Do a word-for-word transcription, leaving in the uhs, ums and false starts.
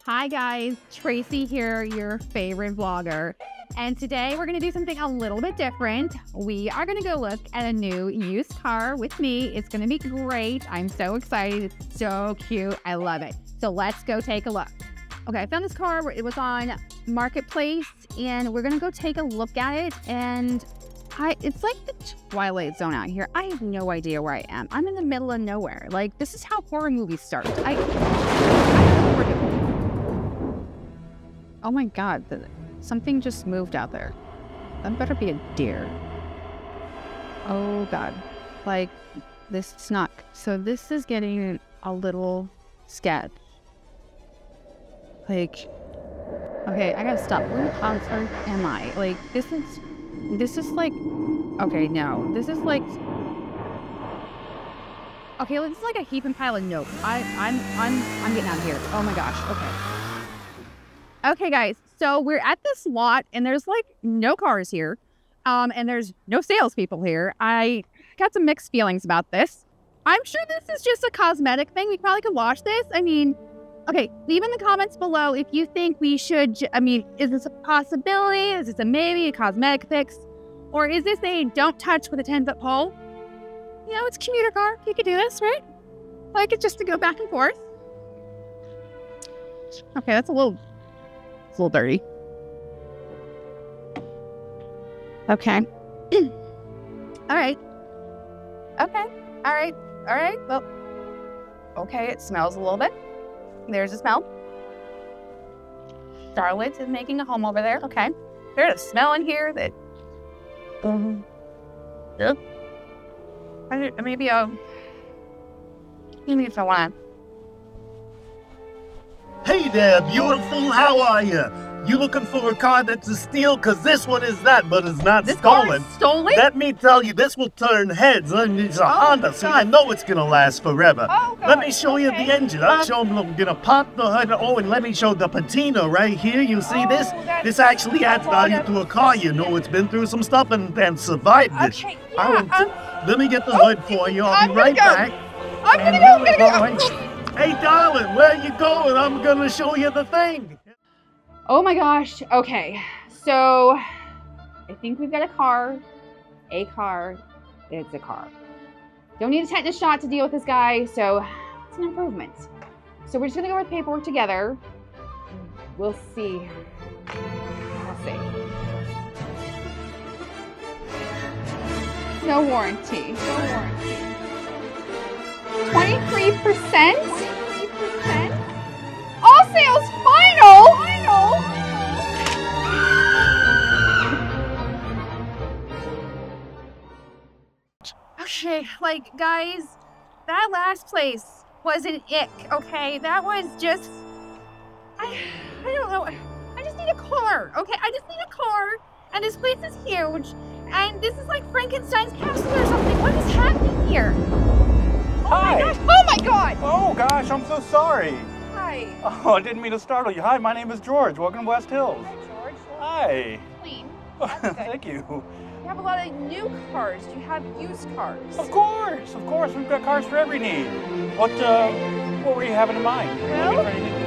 Hi guys, Tracy here, your favorite vlogger. And today we're gonna do something a little bit different. We are gonna go look at a new used car with me. It's gonna be great. I'm so excited, it's so cute, I love it. So let's go take a look. Okay, I found this car, it was on Marketplace and we're gonna go take a look at it. And I, it's like the Twilight Zone out here. I have no idea where I am. I'm in the middle of nowhere. Like, this is how horror movies start. I, I don't know what we're doing. Oh my God, the, something just moved out there. That better be a deer. Oh God, like this is not, so this is getting a little sketch. Like, okay, I gotta stop. Where on earth am I? Like, this is, this is like, okay, no, this is like, okay, this is like a heap and pile of nope. I, I'm, I'm, I'm getting out of here. Oh my gosh, okay. Okay, guys, so we're at this lot and there's like no cars here. Um, and there's no salespeople here. I got some mixed feelings about this. I'm sure this is just a cosmetic thing. We probably could wash this. I mean, okay, leave in the comments below if you think we should, I mean, is this a possibility? Is this a maybe, a cosmetic fix? Or is this a don't touch with a ten foot pole? You know, it's a commuter car. You could do this, right? Like it's just to go back and forth. Okay, that's a little... It's a little dirty. Okay. All right. Okay. All right. All right. Well, okay. It smells a little bit. There's a smell. Charlotte is making a home over there. Okay. There's a smell in here that... Um, yeah. I, maybe I'll... Maybe if I want to... Hey there, beautiful, how are you? You looking for a car that's a steal? Cause this one is that, but it's not this stolen. Car is stolen? Let me tell you, this will turn heads. It's a oh, Honda, so I know it's gonna last forever. Oh, God. Let me show okay. you the engine. I'm um, showing, I'm gonna pop the hood. Oh, and let me show the patina right here. You see oh, this? This actually adds value to a car. You know it's been through some stuff and, and survived it. Okay, yeah, will um, let me get the oh, hood for you. I'll I'm be right gonna go. back. I'm and gonna go, I'm gonna go. Hey, darling, where you going? I'm gonna show you the thing. Oh my gosh. Okay. So I think we've got a car. A car. It's a car. Don't need a tetanus shot to deal with this guy, so it's an improvement. So we're just gonna go over the paperwork together. We'll see. We'll see. No warranty. No warranty. twenty-three percent? twenty-three percent? All sales final! Final! Okay, like, guys, that last place was an ick, okay? That was just... I, I don't know. I just need a car, okay? I just need a car, and this place is huge, and this is like Frankenstein's castle or something. What is happening here? Hi. Oh my gosh! Oh my God! Oh gosh, I'm so sorry. Hi. Oh, I didn't mean to startle you. Hi, my name is George. Welcome to West Hills. Hi, George. Hi. Clean. That's good. Thank you. You have a lot of new cars. Do you have used cars? Of course, of course. We've got cars for every need. What, uh, what were you having in mind? Were you Well, looking for anything